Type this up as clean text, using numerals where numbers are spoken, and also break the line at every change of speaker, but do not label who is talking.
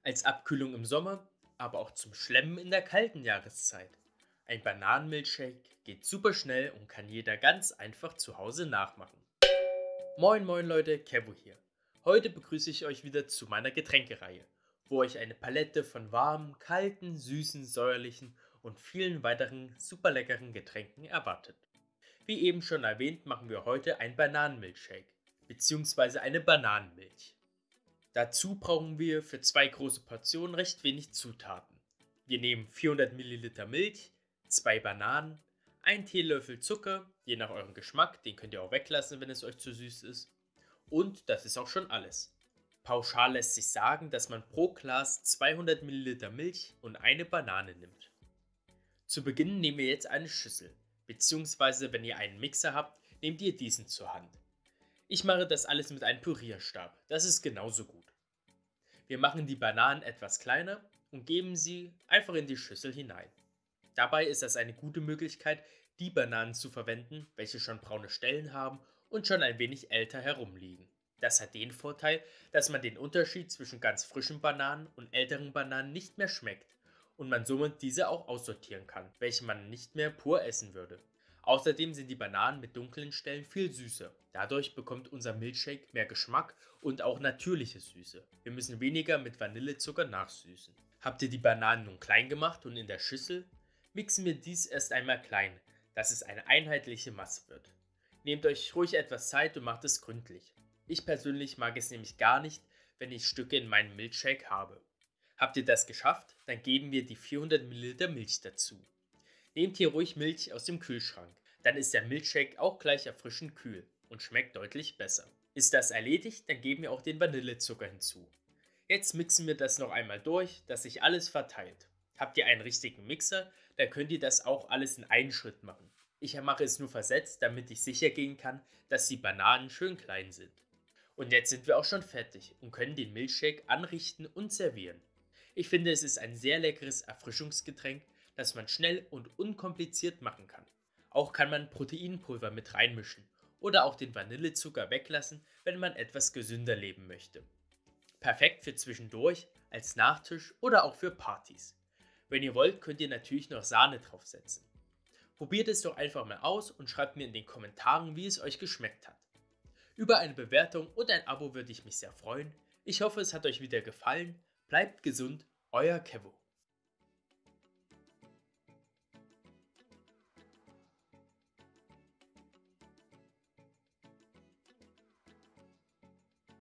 Als Abkühlung im Sommer, aber auch zum Schlemmen in der kalten Jahreszeit. Ein Bananenmilchshake geht super schnell und kann jeder ganz einfach zu Hause nachmachen. Moin moin Leute, Kevo hier. Heute begrüße ich euch wieder zu meiner Getränkereihe, wo euch eine Palette von warmen, kalten, süßen, säuerlichen und vielen weiteren super leckeren Getränken erwartet. Wie eben schon erwähnt, machen wir heute ein Bananenmilchshake bzw. eine Bananenmilch. Dazu brauchen wir für zwei große Portionen recht wenig Zutaten. Wir nehmen 400 Milliliter Milch, zwei Bananen, einen Teelöffel Zucker, je nach eurem Geschmack, den könnt ihr auch weglassen, wenn es euch zu süß ist. Und das ist auch schon alles. Pauschal lässt sich sagen, dass man pro Glas 200 Milliliter Milch und eine Banane nimmt. Zu Beginn nehmen wir jetzt eine Schüssel, beziehungsweise wenn ihr einen Mixer habt, nehmt ihr diesen zur Hand. Ich mache das alles mit einem Pürierstab, das ist genauso gut. Wir machen die Bananen etwas kleiner und geben sie einfach in die Schüssel hinein. Dabei ist das eine gute Möglichkeit, die Bananen zu verwenden, welche schon braune Stellen haben und schon ein wenig älter herumliegen. Das hat den Vorteil, dass man den Unterschied zwischen ganz frischen Bananen und älteren Bananen nicht mehr schmeckt und man somit diese auch aussortieren kann, welche man nicht mehr pur essen würde. Außerdem sind die Bananen mit dunklen Stellen viel süßer. Dadurch bekommt unser Milchshake mehr Geschmack und auch natürliche Süße. Wir müssen weniger mit Vanillezucker nachsüßen. Habt ihr die Bananen nun klein gemacht und in der Schüssel? Mixen wir dies erst einmal klein, dass es eine einheitliche Masse wird. Nehmt euch ruhig etwas Zeit und macht es gründlich. Ich persönlich mag es nämlich gar nicht, wenn ich Stücke in meinem Milchshake habe. Habt ihr das geschafft? Dann geben wir die 400 Milliliter Milch dazu. Nehmt hier ruhig Milch aus dem Kühlschrank, dann ist der Milchshake auch gleich erfrischend kühl und schmeckt deutlich besser. Ist das erledigt, dann geben wir auch den Vanillezucker hinzu. Jetzt mixen wir das noch einmal durch, dass sich alles verteilt. Habt ihr einen richtigen Mixer, dann könnt ihr das auch alles in einen Schritt machen. Ich mache es nur versetzt, damit ich sicher gehen kann, dass die Bananen schön klein sind. Und jetzt sind wir auch schon fertig und können den Milchshake anrichten und servieren. Ich finde, es ist ein sehr leckeres Erfrischungsgetränk, das man schnell und unkompliziert machen kann. Auch kann man Proteinpulver mit reinmischen oder auch den Vanillezucker weglassen, wenn man etwas gesünder leben möchte. Perfekt für zwischendurch, als Nachtisch oder auch für Partys. Wenn ihr wollt, könnt ihr natürlich noch Sahne draufsetzen. Probiert es doch einfach mal aus und schreibt mir in den Kommentaren, wie es euch geschmeckt hat. Über eine Bewertung und ein Abo würde ich mich sehr freuen. Ich hoffe, es hat euch wieder gefallen. Bleibt gesund, euer Kevo.